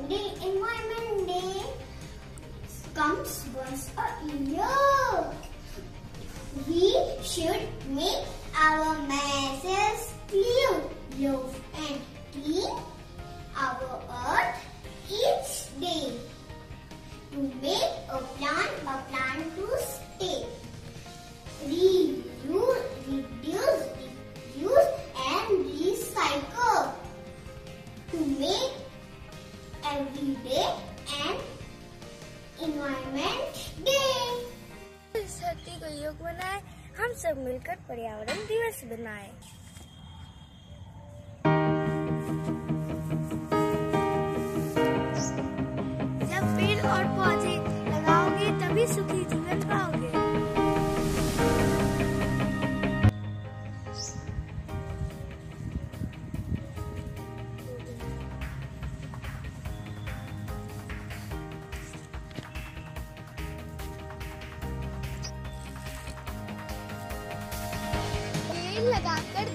The Environment Day comes once a year. We should make our messes clean, love and clean our earth each day. To make a plant to stay. Reuse, reduce, reuse and recycle. To make every day an Environment Day. इस धरती को योग बनाए, हम सब मिलकर पर्यावरण दिवस बनाए। जब पेड़ और पौधे लगाओगे तभी सुखी जीवन पाओगे। पेड़ लगाकर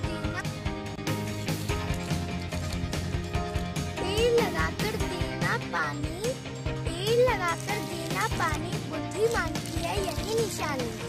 देना पानी, बुद्धिमान की है यही निशानी।